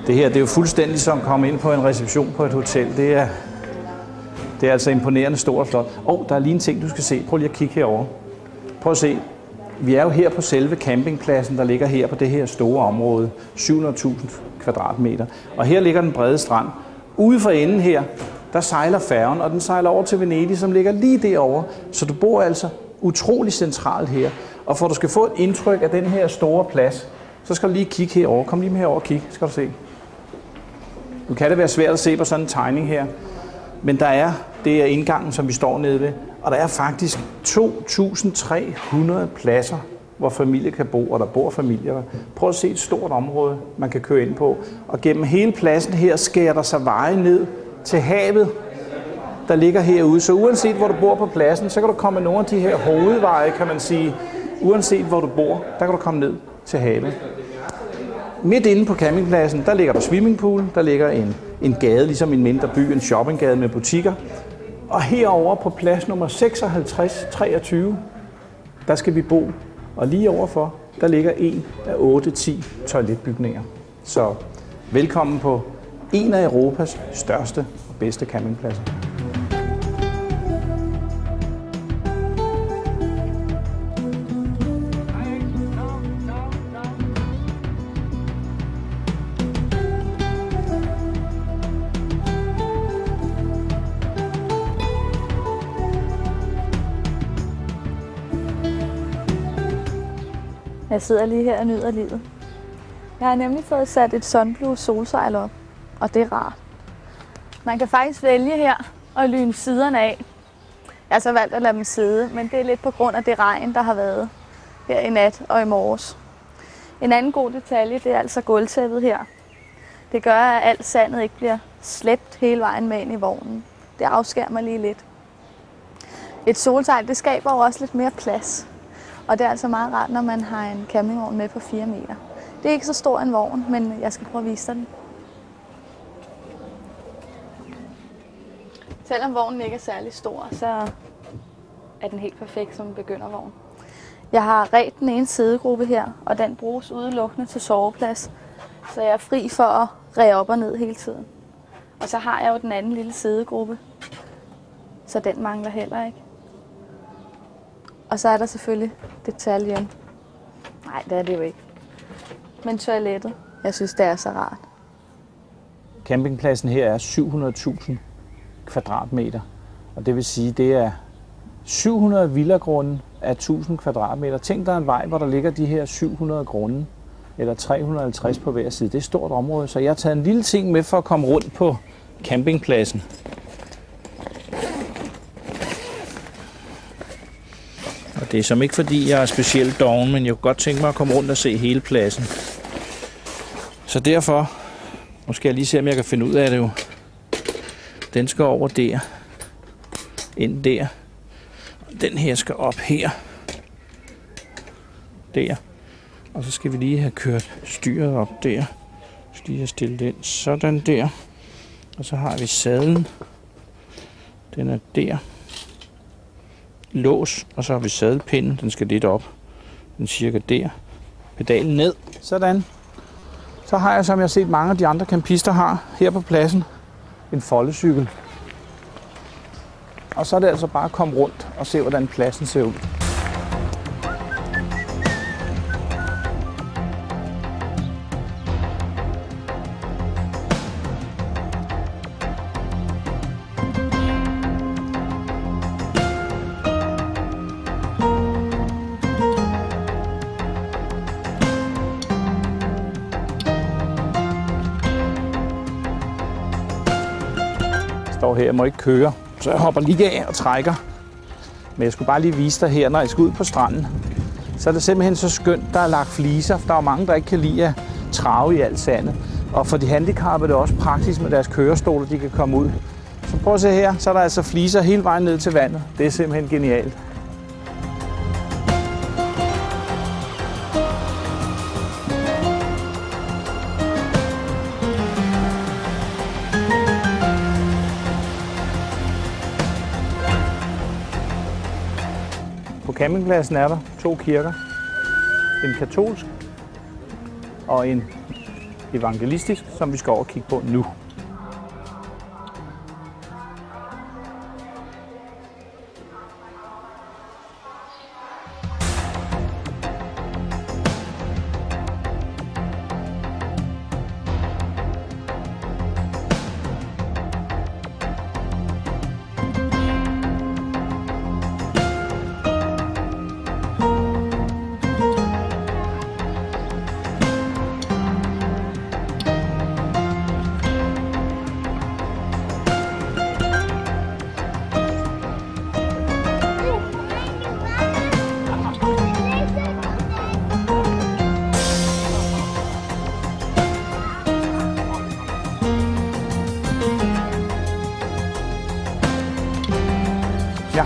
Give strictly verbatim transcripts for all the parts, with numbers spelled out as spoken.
Det her det er jo fuldstændig som at komme ind på en reception på et hotel. Det er, det er altså imponerende stort og flot. Og der er lige en ting, du skal se. Prøv lige at kigge herover. Prøv at se. Vi er jo her på selve campingpladsen, der ligger her på det her store område. syv hundrede tusind kvadratmeter. Og her ligger den brede strand. Ude for enden her, der sejler færgen, og den sejler over til Venedig, som ligger lige derovre. Så du bor altså utrolig centralt her. Og for at du skal få et indtryk af den her store plads, så skal du lige kigge herover. Kom lige med herover og kigge, skal du se. Nu kan det være svært at se på sådan en tegning her, men der er, det er indgangen, som vi står nede ved, og der er faktisk to tusind tre hundrede pladser, hvor familier kan bo, og der bor familier der. Prøv at se et stort område, man kan køre ind på. Og gennem hele pladsen her skærer der sig veje ned til havet, der ligger herude. Så uanset hvor du bor på pladsen, så kan du komme med nogle af de her hovedveje, kan man sige. Uanset hvor du bor, der kan du komme ned til havet. Midt inde på campingpladsen, der ligger der swimmingpool, der ligger en, en gade, ligesom en mindre by, en shoppinggade med butikker. Og herover på plads nummer seksoghalvtreds treogtyve, der skal vi bo. Og lige overfor, der ligger en af otte ti toiletbygninger. Så velkommen på en af Europas største og bedste campingpladser. Jeg sidder lige her og nyder livet. Jeg har nemlig fået sat et Sunblue solsejl op, og det er rart. Man kan faktisk vælge her og lyne siderne af. Jeg har så valgt at lade dem sidde, men det er lidt på grund af det regn, der har været her i nat og i morges. En anden god detalje, det er altså gulvtæppet her. Det gør, at alt sandet ikke bliver slæbt hele vejen med ind i vognen. Det afskærer mig lige lidt. Et solsejl, det skaber jo også lidt mere plads. Og det er altså meget rart, når man har en campingvogn med på fire meter. Det er ikke så stor en vogn, men jeg skal prøve at vise dig den. Selvom vognen ikke er særlig stor, så er den helt perfekt som en begyndervogn. Jeg har redt den ene sædegruppe her, og den bruges udelukkende til soveplads. Så jeg er fri for at ræge op og ned hele tiden. Og så har jeg jo den anden lille sædegruppe, så den mangler heller ikke. Og så er der selvfølgelig detaljen. Nej, det er det jo ikke. Men toilettet, jeg synes, det er så rart. Campingpladsen her er syv hundrede tusind kvadratmeter. Og det vil sige, det er syv hundrede villagrunde af tusind kvadratmeter. Tænk dig en vej, hvor der ligger de her syv hundrede grunde, eller tre hundrede og halvtreds på hver side. Det er et stort område, så jeg har taget en lille ting med for at komme rundt på campingpladsen. Og det er som ikke fordi, jeg er specielt doven, men jeg kunne godt tænke mig at komme rundt og se hele pladsen. Så derfor, nu skal jeg lige se, om jeg kan finde ud af det jo. Den skal over der. Ind der. Den her skal op her. Der. Og så skal vi lige have kørt styret op der. Så lige have stillet den sådan der. Og så har vi sadlen. Den er der. Lås, og så har vi sadelpinden. Den skal lidt op. Den cirka der. Pedalen ned. Sådan. Så har jeg, som jeg har set mange af de andre campister har, her på pladsen, en foldecykel. Og så er det altså bare at komme rundt og se, hvordan pladsen ser ud. Jeg står her, jeg må ikke køre, så jeg hopper lige af og trækker. Men jeg skulle bare lige vise dig her, når jeg skal ud på stranden, så er det simpelthen så skønt, der er lagt fliser. Der er jo mange, der ikke kan lide at trave i alt sandet. Og for de handicappede er det også praktisk med deres kørestol, de kan komme ud. Så prøv at se her, så er der altså fliser hele vejen ned til vandet. Det er simpelthen genialt. På campingpladsen er der to kirker. En katolsk og en evangelistisk, som vi skal over og kigge på nu. Ja.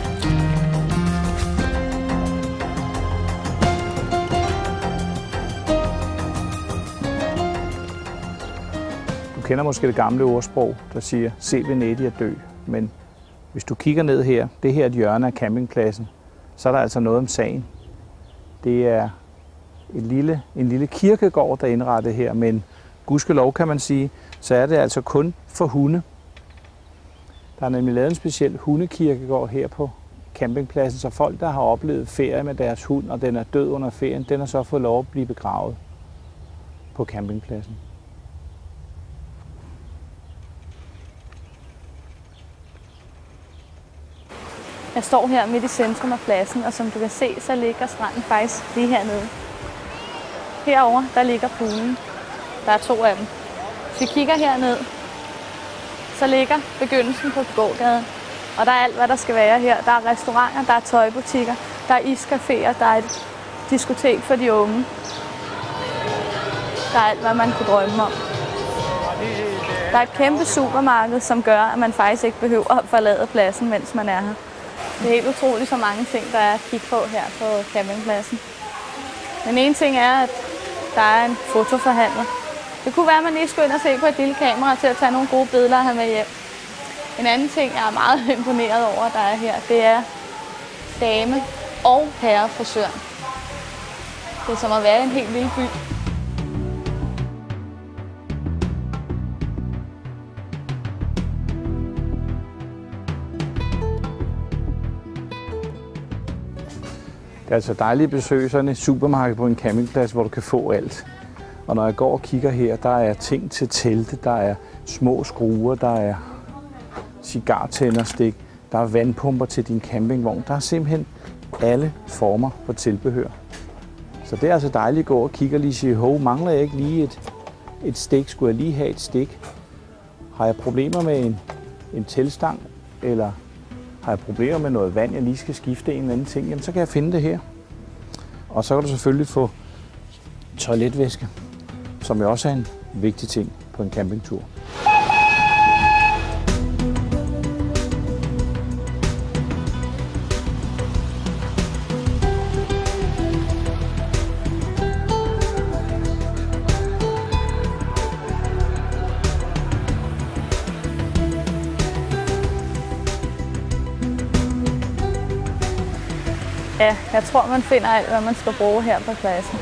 Du kender måske det gamle ordsprog, der siger, se Venedig at dø. Men hvis du kigger ned her, det her er et hjørne af campingpladsen, så er der altså noget om sagen. Det er et lille, en lille kirkegård, der er indrettet her, men gudskelov kan man sige, så er det altså kun for hunde. Der er nemlig lavet en speciel hundekirkegård her på campingpladsen, så folk, der har oplevet ferie med deres hund, og den er død under ferien, den har så fået lov at blive begravet på campingpladsen. Jeg står her midt i centrum af pladsen, og som du kan se, så ligger stranden faktisk lige hernede. Herover der ligger poolen. Der er to af dem. Hvis vi kigger herned, så ligger begyndelsen på gågaden. Og der er alt, hvad der skal være her. Der er restauranter, der er tøjbutikker, der er iscaféer, der er et diskotek for de unge. Der er alt, hvad man kunne drømme om. Der er et kæmpe supermarked, som gør, at man faktisk ikke behøver at forlade pladsen, mens man er her. Det er helt utroligt så mange ting, der er at kigge på her på campingpladsen. Den ene ting er, at der er en fotoforhandler. Det kunne være, at man lige skulle ind og se på et lille kamera til at tage nogle gode billeder og have med hjem. En anden ting, jeg er meget imponeret over, der er her, det er dame- og herrefrisøren. Det er som at være i en helt lille by. Det er altså dejligt at besøge sådan et supermarked på en campingplads, hvor du kan få alt. Og når jeg går og kigger her, der er ting til telte, der er små skruer, der er cigartænderstik, der er vandpumper til din campingvogn. Der er simpelthen alle former for tilbehør. Så det er altså dejligt at gå og kigge og lige sige, hov, mangler jeg ikke lige et, et stik? Skulle jeg lige have et stik? Har jeg problemer med en, en teltstang? Eller har jeg problemer med noget vand, jeg lige skal skifte en eller anden ting? Jamen, så kan jeg finde det her. Og så kan du selvfølgelig få toiletvæske, som jo også er en vigtig ting på en campingtur. Ja, jeg tror, man finder alt, hvad man skal bruge her på pladsen.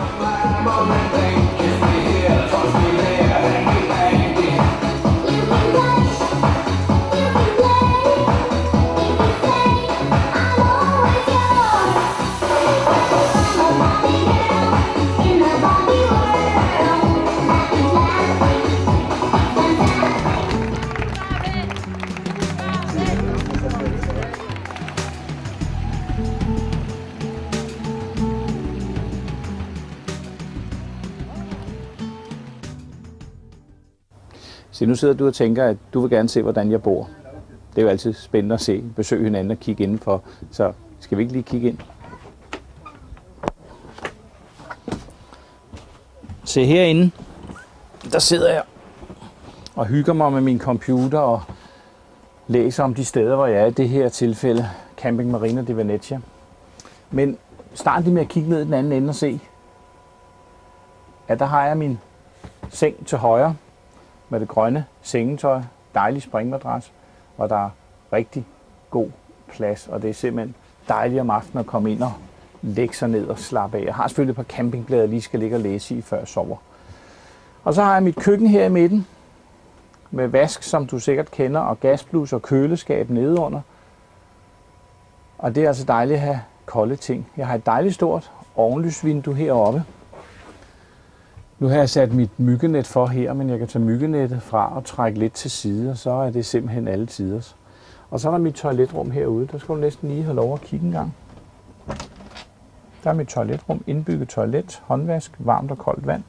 Så nu sidder du og tænker, at du vil gerne se, hvordan jeg bor. Det er jo altid spændende at se, besøge hinanden og kigge indenfor. Så skal vi ikke lige kigge ind? Se herinde, der sidder jeg og hygger mig med min computer og læser om de steder, hvor jeg er i det her tilfælde. Camping Marina di Venezia. Men start lige med at kigge ned i den anden ende og se, at der har jeg min seng til højre med det grønne sengetøj, dejlig springmadras, og der er rigtig god plads, og det er simpelthen dejligt om aftenen at komme ind og lægge sig ned og slappe af. Jeg har selvfølgelig et par campingblade, jeg lige skal ligge og læse i, før jeg sover. Og så har jeg mit køkken her i midten, med vask, som du sikkert kender, og gasblus og køleskab nedenunder. Og det er altså dejligt at have kolde ting. Jeg har et dejligt stort ovenlysvindue heroppe. Nu har jeg sat mit myggenet for her, men jeg kan tage myggenettet fra og trække lidt til side, og så er det simpelthen alle tiders. Og så er der mit toiletrum herude. Der skal du næsten lige have lov at kigge en gang. Der er mit toiletrum, indbygget toilet, håndvask, varmt og koldt vand.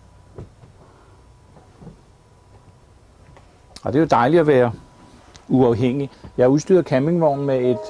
Og det er jo dejligt at være uafhængig. Jeg har udstyret campingvognen med et...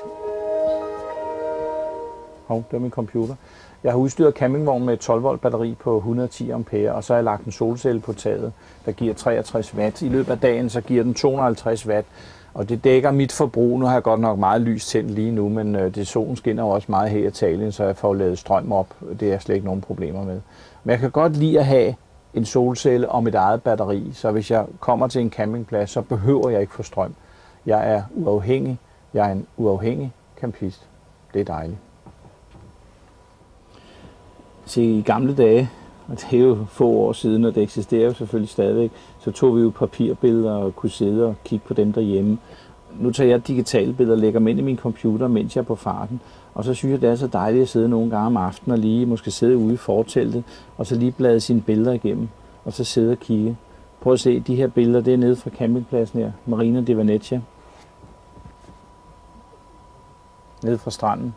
Hov, det var min computer. Jeg har udstyret campingvognen med et tolv volt batteri på et hundrede og ti ampere, og så har jeg lagt en solcelle på taget, der giver treogtres watt. I løbet af dagen så giver den to hundrede og halvtreds watt, og det dækker mit forbrug. Nu har jeg godt nok meget lys tændt lige nu, men det solen skinner jo også meget her i Italien, så jeg får lavet strøm op. Det er slet ikke nogen problemer med. Men jeg kan godt lide at have en solcelle og mit eget batteri, så hvis jeg kommer til en campingplads, så behøver jeg ikke få strøm. Jeg er uafhængig. Jeg er en uafhængig campist. Det er dejligt. Så i gamle dage, og det er jo få år siden, og det eksisterer jo selvfølgelig stadigvæk, så tog vi jo papirbilleder og kunne sidde og kigge på dem derhjemme. Nu tager jeg digitale billeder og lægger dem ind i min computer, mens jeg er på farten. Og så synes jeg, det er så dejligt at sidde nogle gange om aftenen og lige måske sidde ude i forteltet, og så lige blade sine billeder igennem, og så sidde og kigge. Prøv at se, de her billeder, det er nede fra campingpladsen her, Marina di Venezia. Nede fra stranden.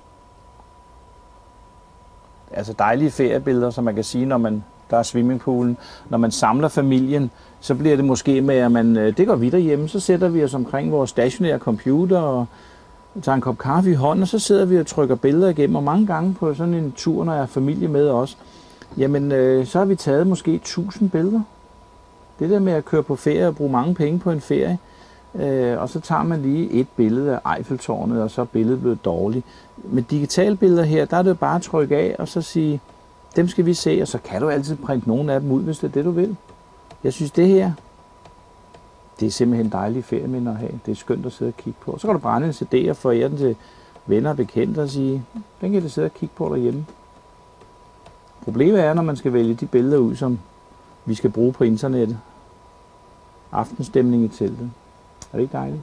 Altså dejlige feriebilleder, som man kan sige, når man, der er swimmingpoolen. Når man samler familien, så bliver det måske med, at man, det går vi derhjemme, så sætter vi os omkring vores stationære computer og tager en kop kaffe i hånden, og så sidder vi og trykker billeder igennem. Og mange gange på sådan en tur, når jeg har familie med os, jamen øh, så har vi taget måske tusind billeder. Det der med at køre på ferie og bruge mange penge på en ferie, øh, og så tager man lige et billede af Eiffeltårnet, og så er billedet blevet dårligt. Med digitale billeder her, der er det jo bare at trykke af, og så sige, dem skal vi se, og så kan du altid printe nogle af dem ud, hvis det er det, du vil. Jeg synes, det her, det er simpelthen dejlige ferieminder at have. Det er skønt at sidde og kigge på. Så kan du brænde en C D og forære den til venner og bekendte og sige, den kan du sidde og kigge på derhjemme. Problemet er, når man skal vælge de billeder ud, som vi skal bruge på internettet. Aftenstemning i teltet. Er det ikke dejligt?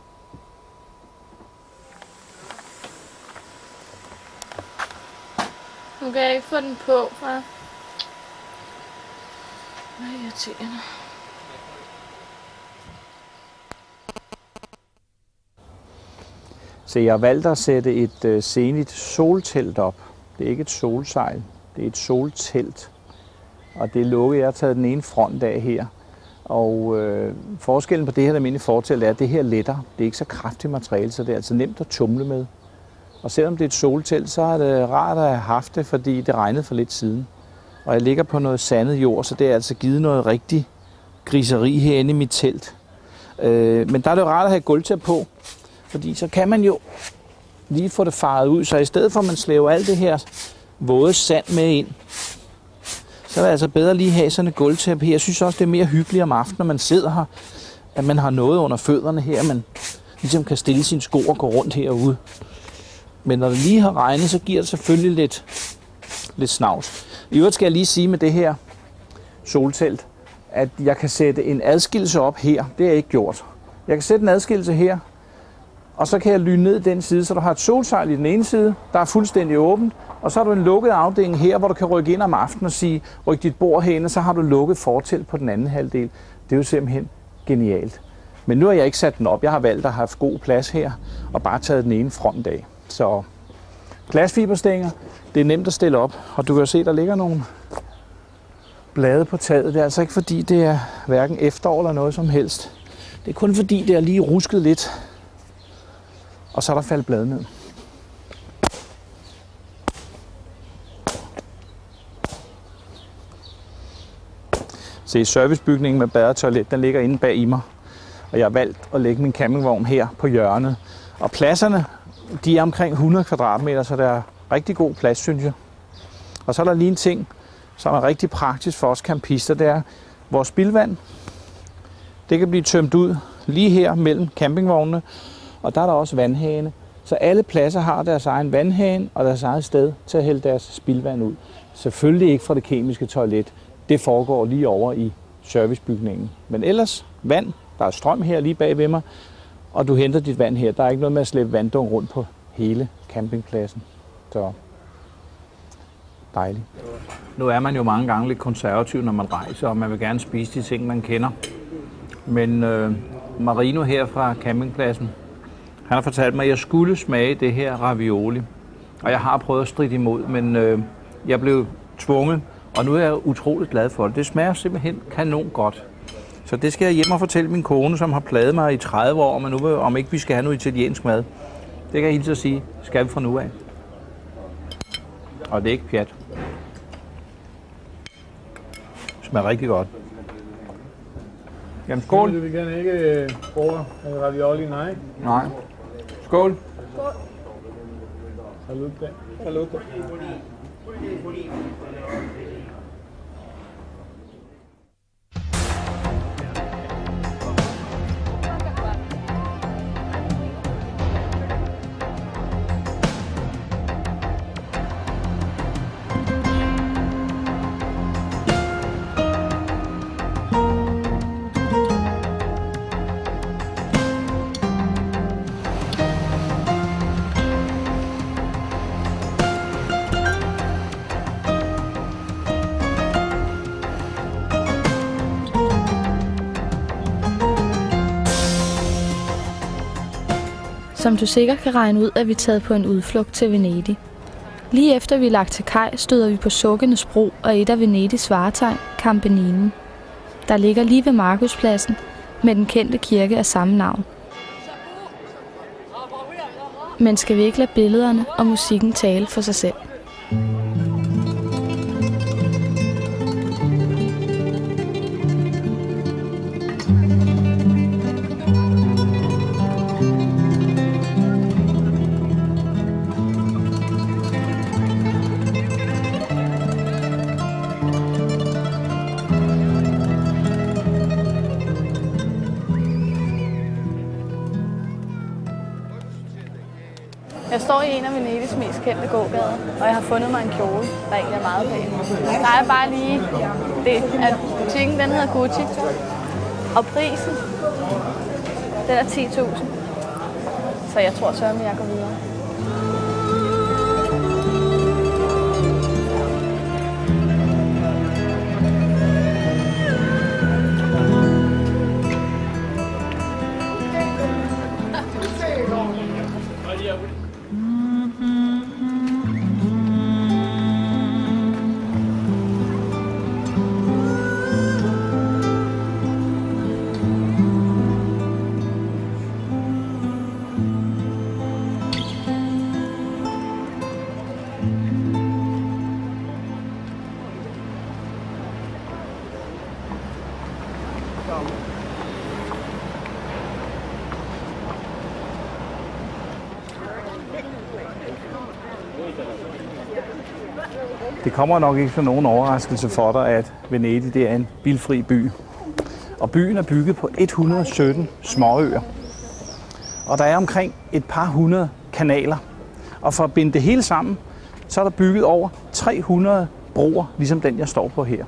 Nu kan jeg ikke få den på, far. Hvad er irriterende. Så jeg har valgt at sætte et øh, Zenith soltelt op. Det er ikke et solsejl, det er et soltelt. Og det er lukket. Jeg har taget den ene front af her. Og øh, forskellen på det her almindelige fortelt er, at det her letter. Det er ikke så kraftigt materiale, så det er altså nemt at tumle med. Og selvom det er et soltelt, så er det rart at have haft det, fordi det regnede for lidt siden. Og jeg ligger på noget sandet jord, så det er altså givet noget rigtig griseri herinde i mit telt. Øh, men der er det jo rart at have gulvtæppe på, fordi så kan man jo lige få det faret ud. Så i stedet for at man slæver alt det her våde sand med ind, så er det altså bedre lige at have sådan et gulvtæppe her. Jeg synes også, det er mere hyggeligt om aftenen, når man sidder her, at man har noget under fødderne her, man ligesom kan stille sine sko og gå rundt herude. Men når det lige har regnet, så giver det selvfølgelig lidt, lidt snavs. I øvrigt skal jeg lige sige med det her soltelt, at jeg kan sætte en adskillelse op her. Det er ikke gjort. Jeg kan sætte en adskillelse her, og så kan jeg lyne ned den side, så du har et solsejl i den ene side, der er fuldstændig åbent, og så har du en lukket afdeling her, hvor du kan rykke ind om aftenen og sige, ryk dit bord herinde, og så har du lukket fortelt på den anden halvdel. Det er jo simpelthen genialt. Men nu har jeg ikke sat den op. Jeg har valgt at have god plads her, og bare taget den ene front af. Så glasfiberstænger, det er nemt at stille op, og du kan se, der ligger nogle blade på taget. Det er altså ikke fordi, det er hverken efterår eller noget som helst. Det er kun fordi, det er lige rusket lidt, og så er der faldet blade ned. Se, servicebygningen med bad og toilet, den ligger inde bag i mig, og jeg har valgt at lægge min campingvogn her på hjørnet. Og pladserne, de er omkring hundrede kvadratmeter, så der er rigtig god plads, synes jeg. Og så er der lige en ting, som er rigtig praktisk for os campister, det er vores spildvand. Det kan blive tømt ud lige her mellem campingvognene, og der er der også vandhane. Så alle pladser har deres egen vandhane og deres eget sted til at hælde deres spildvand ud. Selvfølgelig ikke fra det kemiske toilet. Det foregår lige over i servicebygningen. Men ellers vand, der er strøm her lige bag ved mig, og du henter dit vand her. Der er ikke noget med at slæbe vanddunk rundt på hele campingpladsen. Så dejligt. Nu er man jo mange gange lidt konservativ, når man rejser, og man vil gerne spise de ting, man kender. Men øh, Marino her fra campingpladsen, han har fortalt mig, at jeg skulle smage det her ravioli. Og jeg har prøvet at stride imod, men øh, jeg blev tvunget, og nu er jeg utroligt glad for det. Det smager simpelthen kanon godt. Så det skal jeg hjem og fortælle min kone, som har plaget mig i tredive år, men nu om ikke vi skal have noget italiensk mad. Det kan jeg hilse at sige, skal vi fra nu af. Og det er ikke pjat. Det smager rigtig godt. Jamen skål. Du vil gerne ikke bruge ravioli, nej? Nej. Skål. Skål. Salute. Salute. Som du sikkert kan regne ud, er vi taget på en udflugt til Venedig. Lige efter vi er lagt til kaj, støder vi på Sukkenes Bro og et af Venedigs vartegn, Campaninen, der ligger lige ved Markuspladsen med den kendte kirke af samme navn. Men skal vi ikke lade billederne og musikken tale for sig selv? Jeg står i en af Venedigs mest kendte gågader, og jeg har fundet mig en kjole, der egentlig er meget pæn. Der er bare lige det, at butikken den hedder Gucci, og prisen, den er ti tusind. Så jeg tror sørme, jeg går videre. Det kommer nok ikke som nogen overraskelse for dig, at Venedig det er en bilfri by. Og byen er bygget på et hundrede og sytten småøer. Og der er omkring et par hundrede kanaler. Og for at binde det hele sammen, så er der bygget over tre hundrede broer, ligesom den jeg står på her.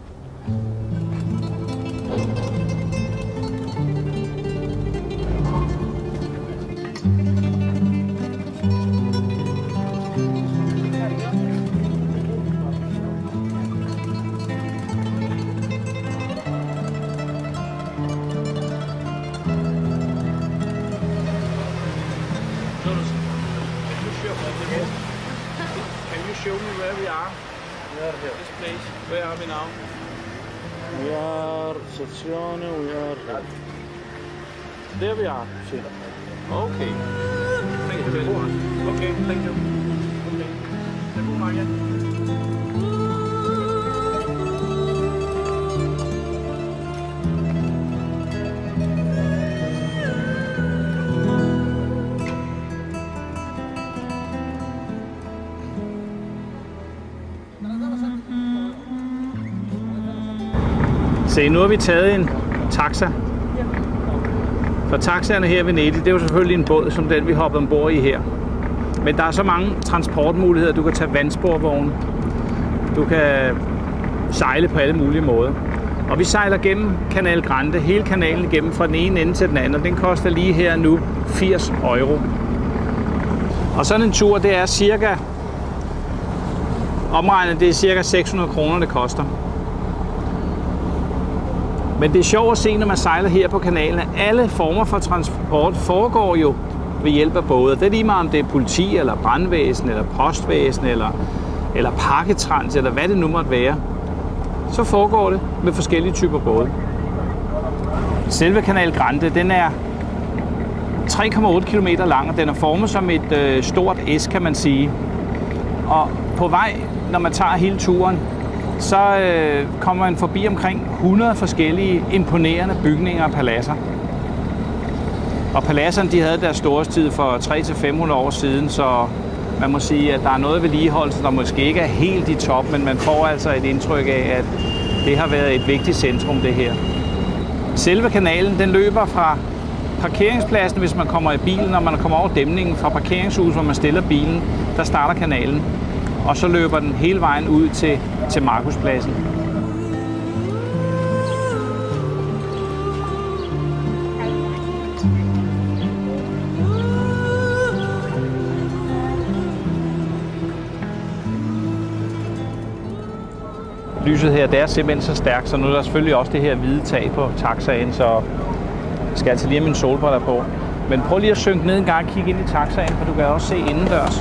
Show me where we are. We are here. This place. Where are we now? We are sezione, we are here. There we are. Okay. Thank you very much. Okay, thank you. Okay. Thank you, Maria. Se, nu har vi taget en taxa. For taxaerne her i Venedig, det er jo selvfølgelig en båd, som den vi hoppede ombord i her. Men der er så mange transportmuligheder. Du kan tage vandsporvogne. Du kan sejle på alle mulige måder. Og vi sejler gennem Canal Grande, hele kanalen igennem fra den ene ende til den anden, og den koster lige her nu firs euro. Og sådan en tur, det er cirka, omregnet, det er cirka seks hundrede kroner, det koster. Men det er sjovt at se, når man sejler her på kanalen, at alle former for transport foregår jo ved hjælp af både. Det er lige meget, om det er politi, eller brandvæsen, eller postvæsen, eller, eller pakketrans, eller hvad det nu måtte være. Så foregår det med forskellige typer både. Selve Canal Grande, den er tre komma otte kilometer lang, og den er formet som et øh, stort S, kan man sige. Og på vej, når man tager hele turen, så øh, kommer man forbi omkring hundrede forskellige imponerende bygninger og paladser. Og paladserne, de havde deres storhedstid for tre til fem hundrede år siden, så man må sige, at der er noget vedligeholdelse, der måske ikke er helt i top, men man får altså et indtryk af, at det har været et vigtigt centrum, det her. Selve kanalen, den løber fra parkeringspladsen, hvis man kommer i bilen, når man kommer over dæmningen fra parkeringshuset, hvor man stiller bilen, der starter kanalen. Og så løber den hele vejen ud til, til Markuspladsen. Lyset her, det er simpelthen så stærkt, så nu er der selvfølgelig også det her hvide tag på taxaen, så jeg skal altså lige have mine solbriller på. Men prøv lige at synke ned en gang og kigge ind i taxaen, for du kan også se indendørs.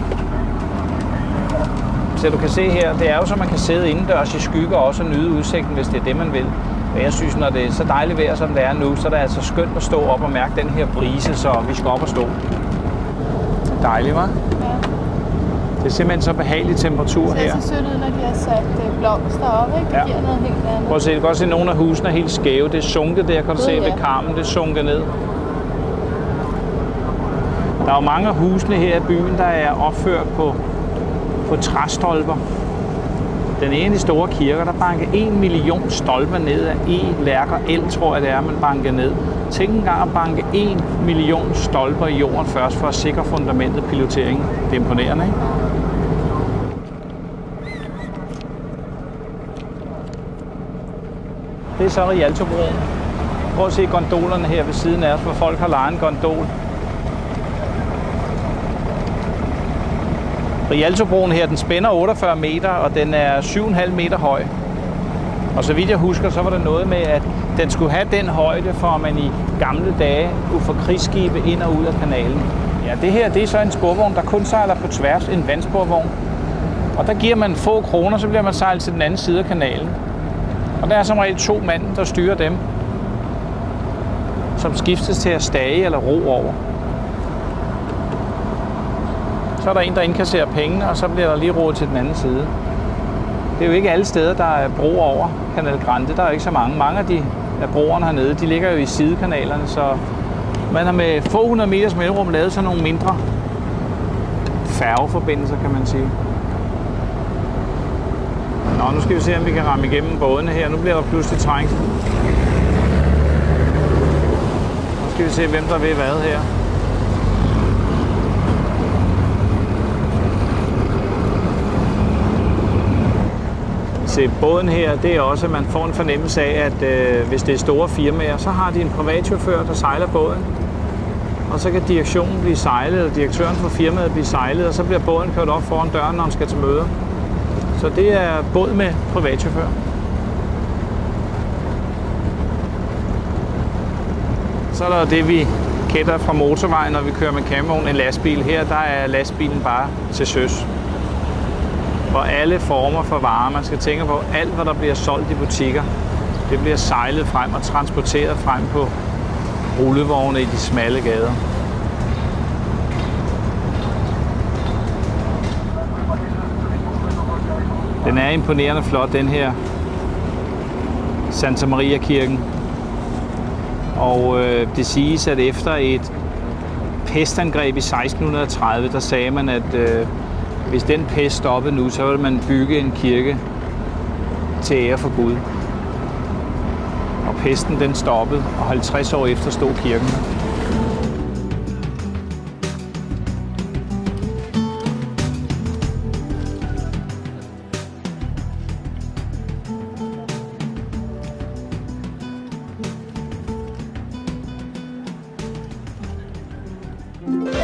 Så du kan se her, det er jo så, man kan sidde indendørs i skygge og også nyde udsigten, hvis det er det, man vil. Men jeg synes, når det er så dejligt vejr, som det er nu, så er det altså skønt at stå op og mærke den her brise, så vi skal op og stå. Dejligt, hva'? Ja. Det er simpelthen så behagelig temperatur her. Det ser så sødt ud, når de har sat blomster op, ikke? Det ja. giver noget helt andet. Prøv at se, du kan også se, at nogle af husene er helt skæve. Det er sunket der, kan du se ved karmen, det er sunket ned. Der er jo mange af husene her i byen, der er opført på, på træstolper. Den ene af de store kirker, der banker en million stolper ned af E, lærker, el, tror jeg det er, man banker ned. Tænk engang at banke en million stolper i jorden først for at sikre fundamentet piloteringen. Det er imponerende, ikke? Det er så Rialtobroen. Prøv at se gondolerne her ved siden af os, hvor folk har lejet en gondol. Rialtobroen her, den spænder otteogfyrre meter, og den er syv komma fem meter høj. Og så vidt jeg husker, så var der noget med, at den skulle have den højde, for at man i gamle dage kunne få krigsskibe ind og ud af kanalen. Ja, det her, det er så en sporvogn, der kun sejler på tværs, en vandsporvogn. Og der giver man få kroner, så bliver man sejlet til den anden side af kanalen. Og der er som regel to mænd, der styrer dem, som skiftes til at stage eller ro over. Så er der en, der indkasserer pengene, og så bliver der lige roet til den anden side. Det er jo ikke alle steder, der er broer over Canal Grande. Der er ikke så mange. Mange af de af broerne hernede, de ligger jo i sidekanalerne, så man har med få hundrede meters mellemrum lavet sådan nogle mindre færgeforbindelser, kan man sige. Nå, nu skal vi se, om vi kan ramme igennem bådene her. Nu bliver der pludselig trængt. Nu skal vi se, hvem der vil hvad her. Se, båden her, det er også, at man får en fornemmelse af, at øh, hvis det er store firmaer, så har de en privatchauffør, der sejler båden. Og så kan direktionen blive sejlet, eller direktøren for firmaet blive sejlet, og så bliver båden kørt op foran døren, når han skal til møder. Så det er båd med privatchauffør. Så er der det, vi kender fra motorvejen, når vi kører med campingvogn, en lastbil. Her der er lastbilen bare til søs. For alle former for varer, man skal tænke på, alt hvad der bliver solgt i butikker, det bliver sejlet frem og transporteret frem på rullevogne i de smalle gader. Den er imponerende flot, den her Santa Maria kirken. Og øh, det siges, at efter et pestangreb i seksten tredive, der sagde man, at øh, hvis den pest stoppede nu, så ville man bygge en kirke til ære for Gud. Og pesten den stoppede, og halvtreds år efter stod kirken. Hej.